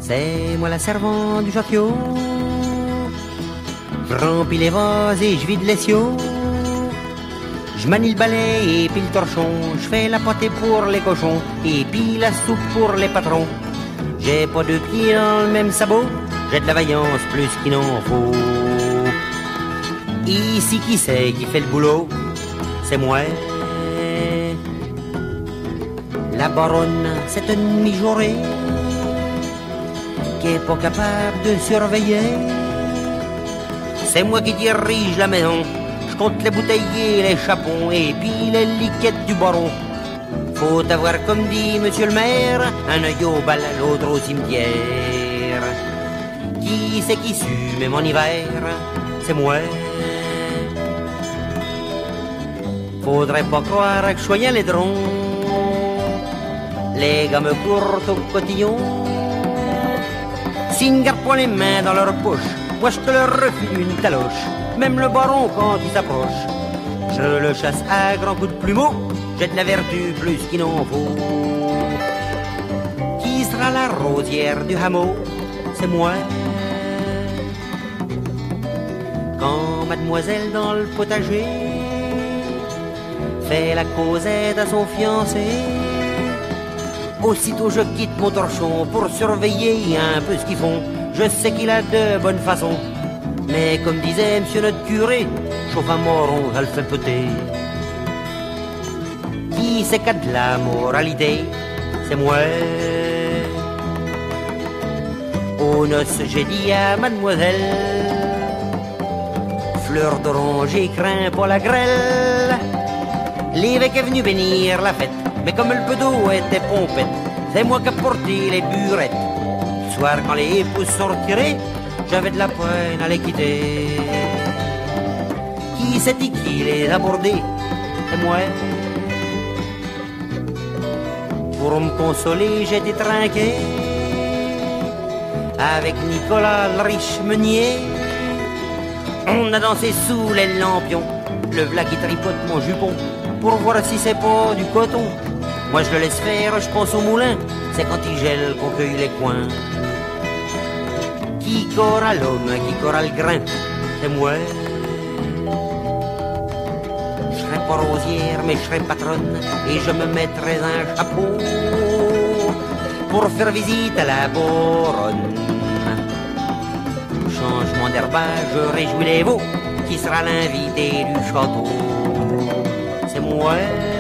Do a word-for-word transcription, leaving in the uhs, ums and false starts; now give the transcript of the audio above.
C'est moi la servante du château. Je remplis les vases et je vide les siots. Je manie le balai et puis le torchon. Je fais la pâtée pour les cochons et puis la soupe pour les patrons. J'ai pas deux pieds dans le même sabot. J'ai de la vaillance plus qu'il n'en faut. Ici qui c'est qui fait le boulot? C'est moi. La baronne, c'est une mijaurée qui est pas capable de surveiller. C'est moi qui dirige la maison. Je compte les bouteilles et les chapons et puis les liquettes du baron. Faut avoir, comme dit monsieur le maire, un œil au bal, l'autre au cimetière. Qui c'est qui sue même en hiver? C'est moi. Faudrait pas croire que je sois un laidron. Les gars me courent au cotillon. S'ils ne gardent pas les mains dans leur poche, moi je te leur refile une taloche. Même le baron quand il s'approche, je le chasse à grands coups de plumeau. J'ai de la vertu plus qu'il n'en faut. Qui sera la rosière du hameau? C'est moi. Quand mademoiselle dans le potager fait la causette à son fiancé, aussitôt je quitte mon torchon pour surveiller un peu ce qu'ils font. Je sais qu'il a de bonnes façons, mais comme disait monsieur notre curé, chauffe un moron, ça le fait péter. Qui c'est qu'a de la moralité? C'est moi. Aux noces j'ai dit à mademoiselle, fleur d'oranger, crains pas la grêle. L'évêque est venu bénir la fête, mais comme le peu d'eau était pompette, c'est moi qui ai porté les burettes. Le soir quand les épouses sont retirées, j'avais de la peine à les quitter. Qui c'est qui les a bordés? C'est moi. Pour me consoler, j'étais trinqué avec Nicolas le riche meunier. On a dansé sous les lampions, le v'là qui tripote mon jupon pour voir si c'est pas du coton. Moi je le laisse faire, je pense au moulin, c'est quand il gèle qu'on cueille les coins. Qui cora l'homme, qui cora le grain? C'est moi. Je serai pas rosière, mais je serai patronne et je me mettrai un chapeau pour faire visite à la baronne. Changement d'herbage, je réjouis les veaux. Qui sera l'invité du château? C'est moi.